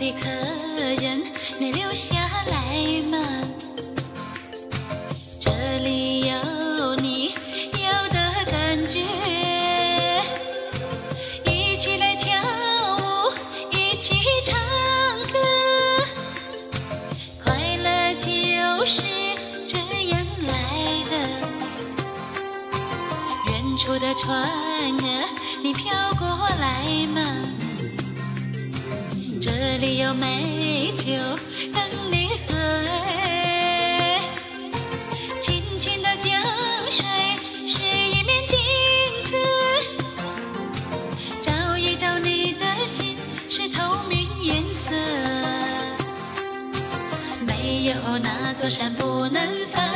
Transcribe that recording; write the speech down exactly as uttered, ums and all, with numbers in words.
的客人，你留下来吗？这里有你要的感觉，一起来跳舞，一起唱歌，快乐就是这样来的。远处的船儿，你飘过来吗？这里有美酒等你喝，清清的江水是一面镜子，照一照你的心是透明原色，没有哪座山不能翻